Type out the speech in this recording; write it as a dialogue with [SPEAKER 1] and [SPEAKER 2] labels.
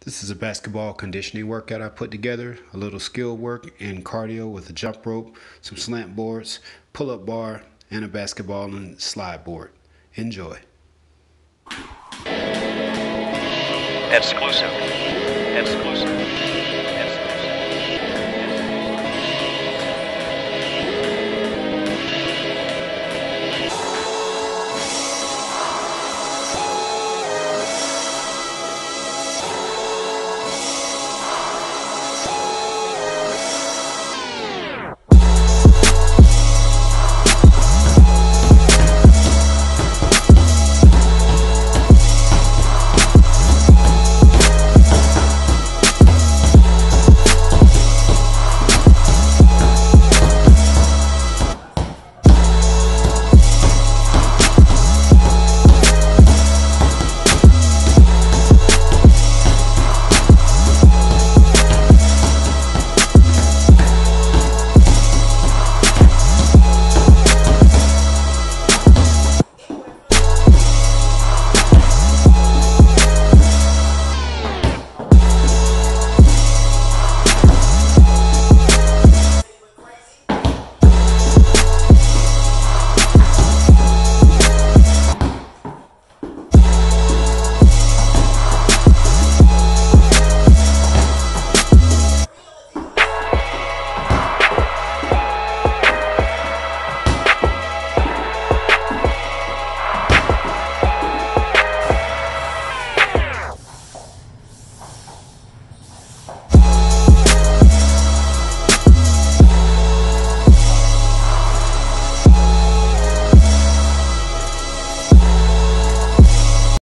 [SPEAKER 1] This is a basketball conditioning workout I put together, a little skill work and cardio with a jump rope, some slant boards, pull-up bar, and a basketball and slide board. Enjoy.
[SPEAKER 2] Exclusive.